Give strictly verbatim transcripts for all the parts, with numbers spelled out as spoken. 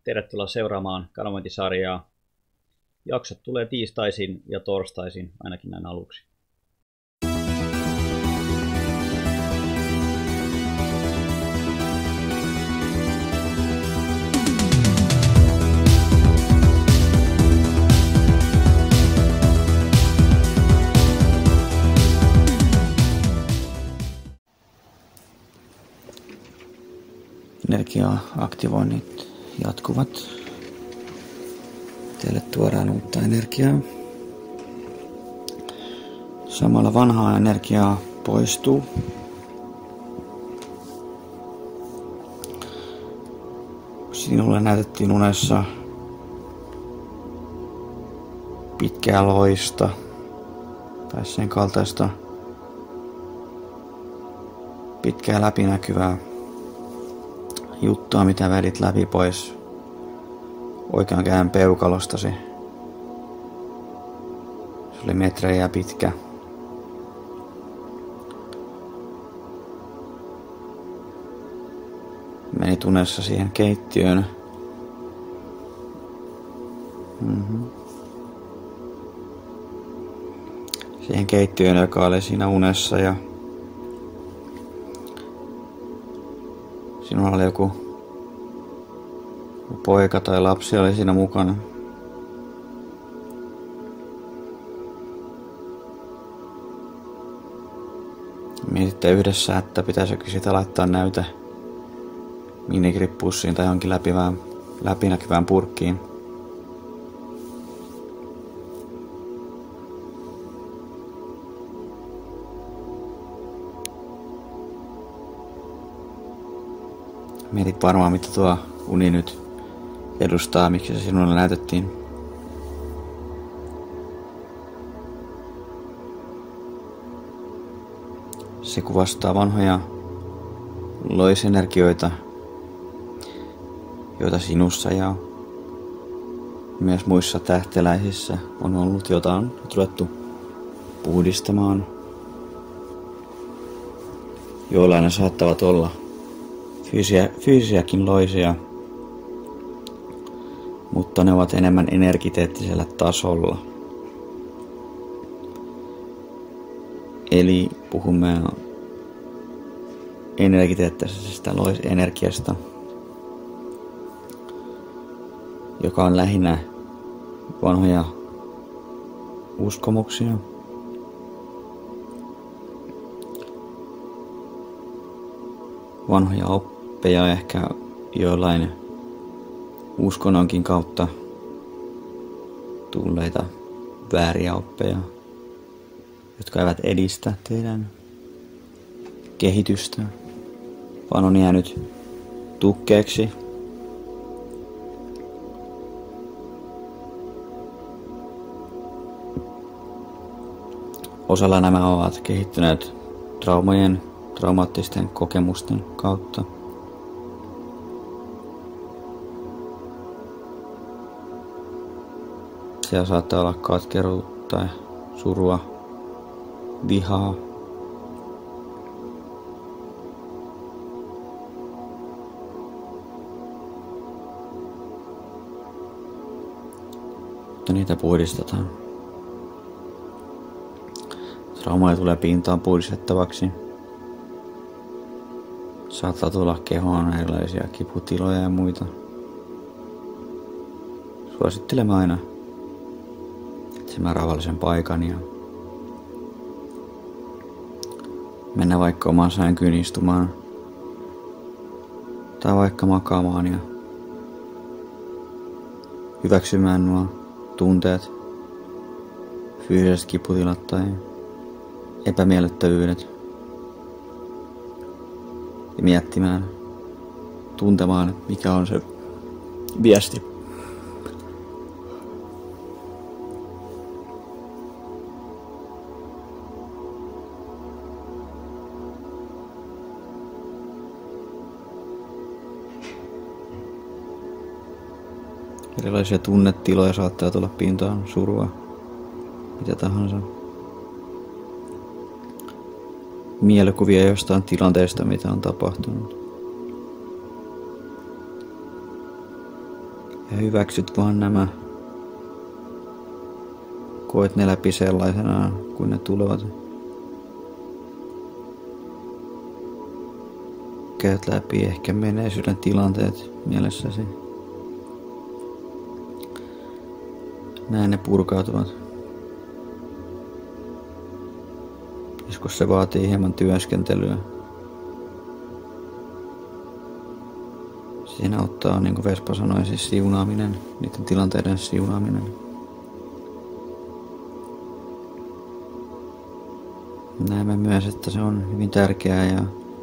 tervetuloa seuraamaan kanavointisarjaa. Jaksot tulee tiistaisin ja torstaisin, ainakin näin aluksi. Energia-aktivoinnit jatkuvat. Teille tuodaan uutta energiaa. Samalla vanhaa energiaa poistuu. Sinulle näytettiin unessa pitkää loista tai sen kaltaista pitkää läpinäkyvää juttua, mitä vedit läpi pois oikean käden peukalostasi. Se oli metrejä pitkä. Menit unessa siihen keittiöön. Mm-hmm. Siihen keittiöön, joka oli siinä unessa, ja sinulla oli joku poika tai lapsi oli siinä mukana. Mietitte yhdessä, että pitäisikö sitä laittaa näyte minigrippussiin tai johonkin läpivään, läpinäkyvään purkkiin. Mietit varmaan, mitä tuo uni nyt edustaa, miksi se sinulle näytettiin. Se kuvastaa vanhoja loisenergioita, joita sinussa ja myös muissa tähteläisissä on ollut, jota on ruvettu puhdistamaan. Joillain ne saattavat olla Fyysisiä, fyysisiäkin loisia, mutta ne ovat enemmän energeettisellä tasolla. Eli puhumme energeettisestä loisenergiasta, joka on lähinnä vanhoja uskomuksia. Vanhoja oppeja, ehkä joillain uskonnonkin kautta tulleita vääriä oppeja, jotka eivät edistä teidän kehitystä, vaan on jäänyt tukkeeksi. Osalla nämä ovat kehittyneet traumojen, traumaattisten kokemusten kautta. Siellä saattaa olla katkeruutta, surua, vihaa. Mutta niitä puhdistetaan. Traumaa tulee pintaan puhdistettavaksi. Saattaa tulla kehoon erilaisia kiputiloja ja muita. Suosittelemme aina etsimään rauhallisen paikan ja mennä vaikka omaan sänkyyn istumaan tai vaikka makaamaan ja hyväksymään nuo tunteet, fyysiset kiputilat tai epämiellyttävyydet ja miettimään, tuntemaan, mikä on se viesti. Erilaisia tunnetiloja saattaa tulla pintaan, surua, mitä tahansa. Mielikuvia jostain tilanteesta, mitä on tapahtunut. Ja hyväksyt vaan nämä. Koet ne läpi sellaisenaan, kun ne tulevat. Käyt läpi ehkä menneisyyden tilanteet mielessäsi. Näin ne purkautuvat. Joskus se vaatii hieman työskentelyä. Siinä auttaa, niin kuin Vespa sanoi, siis siunaaminen, niiden tilanteiden siunaaminen. Näemme myös, että se on hyvin tärkeää ja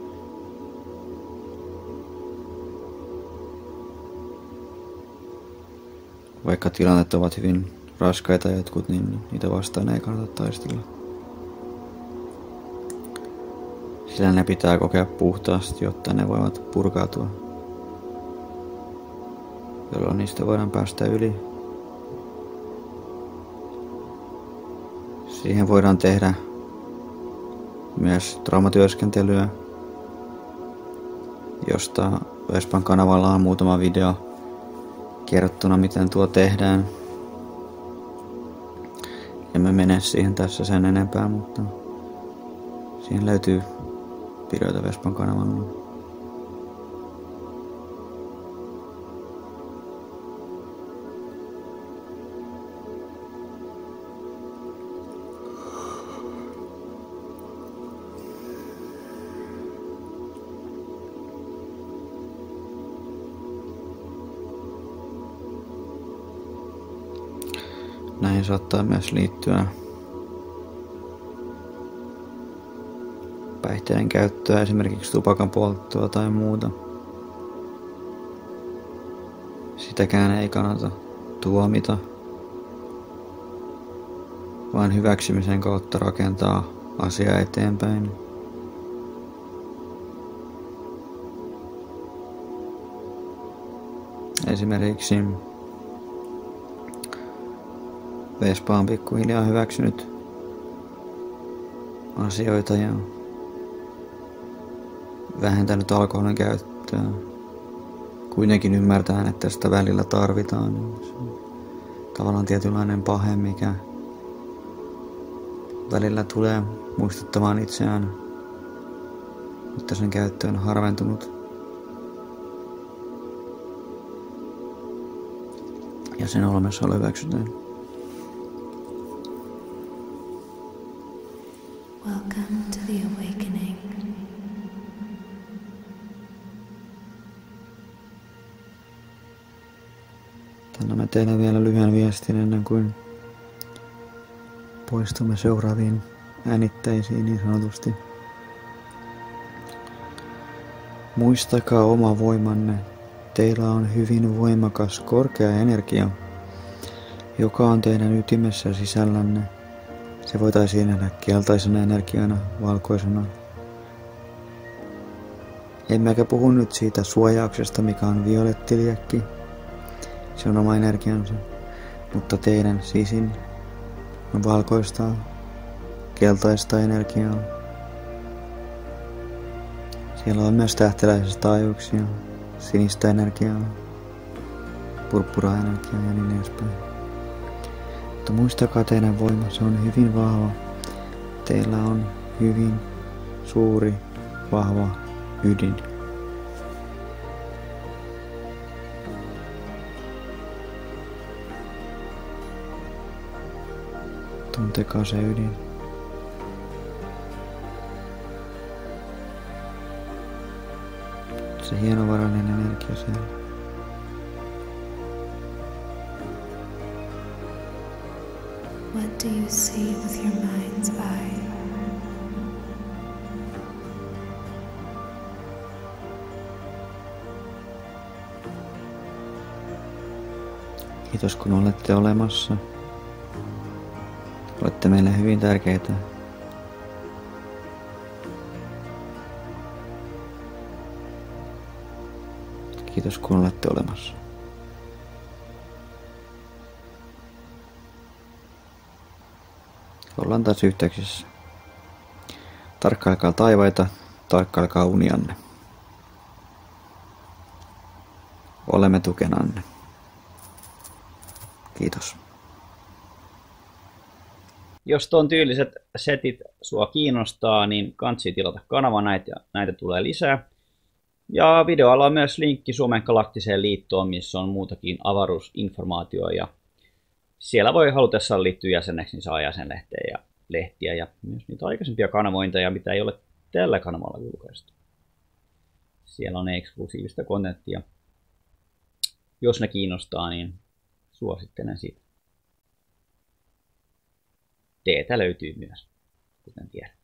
vaikka tilanteet ovat hyvin raskaita jotkut, niin niitä vastaan ei kannata taistella. Sillä ne pitää kokea puhtaasti, jotta ne voivat purkautua, jolloin niistä voidaan päästä yli. Siihen voidaan tehdä myös traumatyöskentelyä, josta Vespan kanavalla on muutama video kerrottuna, miten tuo tehdään. Emme mene siihen tässä sen enempää, mutta siihen löytyy videoita Vespan kanavalla. Näihin saattaa myös liittyä päihteiden käyttöä, esimerkiksi tupakan polttoa tai muuta. Sitäkään ei kannata tuomita, vaan hyväksymisen kautta rakentaa asiaa eteenpäin. Esimerkiksi Vespa on pikkuhiljaa hyväksynyt asioita ja vähentänyt alkoholin käyttöä. Kuitenkin ymmärtää, että sitä välillä tarvitaan. Se on tavallaan tietynlainen pahe, mikä välillä tulee muistuttamaan itseään, että sen käyttö on harventunut. Ja sen olemassaolo hyväksytään. Welcome to the awakening. Annamme teille vielä lyhyen viestin ennen kuin poistumme seuraaviin äänitteisiin niin sanotusti. Muistakaa oma voimanne. Teillä on hyvin voimakas korkea energia, joka on teidän ytimessä sisällänne. Se voitaisiin nähdä keltaisena energiana, valkoisena. Emmekä puhu nyt siitä suojauksesta, mikä on violettiliekki. Se on oma energiansa. Mutta teidän sisin on valkoista, keltaista energiaa. Siellä on myös tähteläisiä taajuuksia, sinistä energiaa, purppura-energiaa ja niin edespäin. Mutta muistakaa teidän voima, se on hyvin vahva. Teillä on hyvin suuri, vahva ydin. Tuntekaa se ydin. Se hienovarainen energia siellä. What do you see with your mind's eye? Kiitos kun olette olemassa. Olette meille hyvin tärkeitä. Kiitos kun olette olemassa. Ollaan taas yhteyksissä. Tarkkailkaa taivaita, tarkkailkaa unianne. Olemme tukenanne. Kiitos. Jos tuon tyyliset setit sua kiinnostaa, niin kansi tilata kanava, näitä, näitä tulee lisää. Ja videolla on myös linkki Suomen galaktiseen liittoon, missä on muutakin avaruusinformaatioa. Ja siellä voi halutessaan liittyä jäseneksi, niin saa jäsenlehteen ja lehtiä ja myös niitä aikaisempia kanavointeja, mitä ei ole tällä kanavalla julkaistu. Siellä on eksklusiivista kontenttia. Jos ne kiinnostaa, niin suosittelen sitä. Teetä löytyy myös, kuten tiedät.